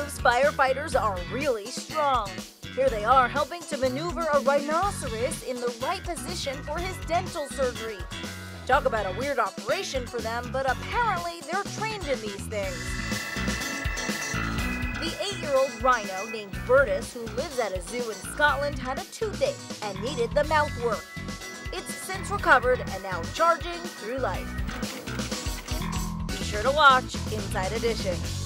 proves firefighters are really strong. Here they are helping to maneuver a rhinoceros in the right position for his dental surgery. Talk about a weird operation for them, but apparently they're trained in these things. The 8-year-old rhino named Bertus, who lives at a zoo in Scotland, had a toothache and needed the mouth work. It's since recovered and now charging through life. Be sure to watch Inside Edition.